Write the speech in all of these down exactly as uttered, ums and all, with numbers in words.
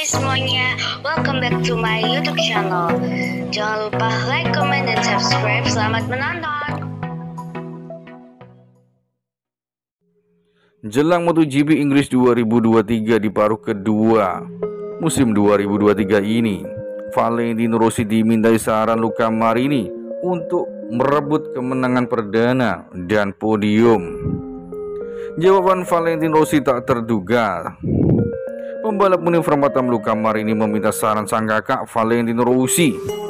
Hai semuanya, welcome back to my YouTube channel. Jangan lupa like, comment, dan subscribe. Selamat menonton. Jelang MotoGP Inggris dua ribu dua puluh tiga di paruh kedua musim dua ribu dua puluh tiga ini, Valentino Rossi dimintai saran Luca Marini untuk merebut kemenangan perdana dan podium. Jawaban Valentino Rossi tak terduga. Pembalap Universal Batam Luca Marini meminta saran sang kakak Valentino Rossi.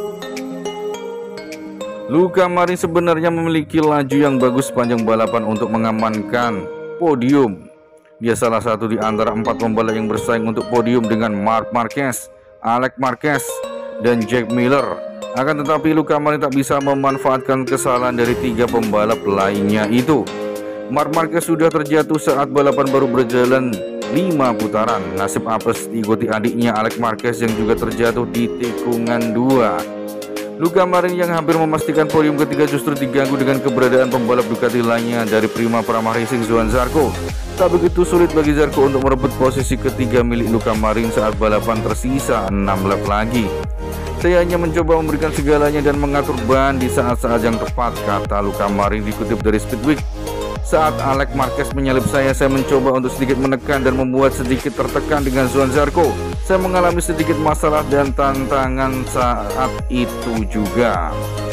Luca Marini sebenarnya memiliki laju yang bagus sepanjang balapan untuk mengamankan podium. Dia salah satu di antara empat pembalap yang bersaing untuk podium dengan Marc Marquez, Alex Marquez, dan Jack Miller. Akan tetapi Luca Marini tak bisa memanfaatkan kesalahan dari tiga pembalap lainnya itu. Marc Marquez sudah terjatuh saat balapan baru berjalan lima putaran. Nasib apes diikuti adiknya Alex Marquez yang juga terjatuh di tikungan dua. Luca Marini yang hampir memastikan podium ketiga justru diganggu dengan keberadaan pembalap Ducati lainnya dari Prima Prama Racing, Johann Zarco. Tak begitu sulit bagi Zarco untuk merebut posisi ketiga milik Luca Marini saat balapan tersisa enam lap lagi. Saya hanya mencoba memberikan segalanya dan mengatur ban di saat-saat yang tepat, kata Luca Marini dikutip dari Speedweek. Saat Alex Marquez menyalip saya, saya mencoba untuk sedikit menekan dan membuat sedikit tertekan dengan Johann Zarco. Saya mengalami sedikit masalah dan tantangan saat itu juga.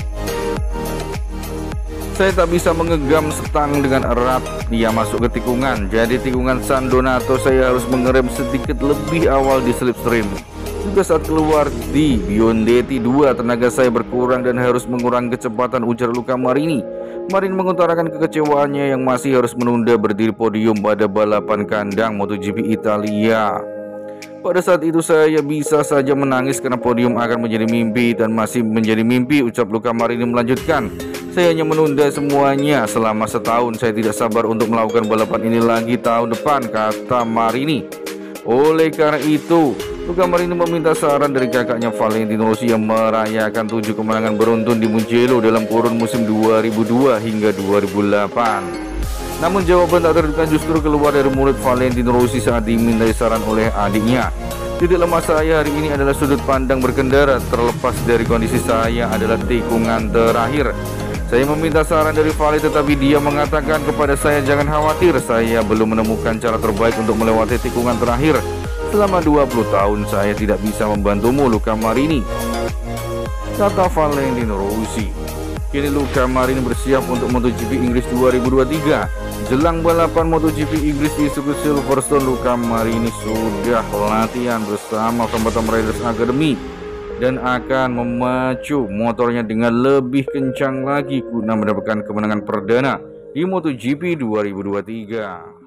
Saya tak bisa menggenggam stang dengan erat. Dia masuk ke tikungan, jadi tikungan San Donato saya harus mengerem sedikit lebih awal di slipstream. Juga saat keluar di Biondetti dua, tenaga saya berkurang dan harus mengurangi kecepatan, ujar Luca Marini. Marini mengutarakan kekecewaannya yang masih harus menunda berdiri podium pada balapan kandang MotoGP Italia. Pada saat itu saya bisa saja menangis karena podium akan menjadi mimpi dan masih menjadi mimpi, ucap Luca Marini melanjutkan. Saya hanya menunda semuanya selama setahun. Saya tidak sabar untuk melakukan balapan ini lagi tahun depan, kata Marini. Oleh karena itu, Luca Marini meminta saran dari kakaknya Valentino Rossi yang merayakan tujuh kemenangan beruntun di Mugello dalam kurun musim dua ribu dua hingga dua ribu delapan. Namun jawaban tak terduga justru keluar dari mulut Valentino Rossi saat dimintai saran oleh adiknya. Titik lemah saya hari ini adalah sudut pandang berkendara, terlepas dari kondisi saya adalah tikungan terakhir. Saya meminta saran dari Vali, tetapi dia mengatakan kepada saya jangan khawatir, saya belum menemukan cara terbaik untuk melewati tikungan terakhir. Selama dua puluh tahun saya tidak bisa membantumu, Luca Marini, kata Valentino Rossi. Kini Luca Marini bersiap untuk MotoGP Inggris dua ribu dua puluh tiga. Jelang balapan MotoGP Inggris di sirkuit Silverstone, Luca Marini sudah latihan bersama Batam Riders Academy dan akan memacu motornya dengan lebih kencang lagi guna mendapatkan kemenangan perdana di MotoGP dua ribu dua puluh tiga.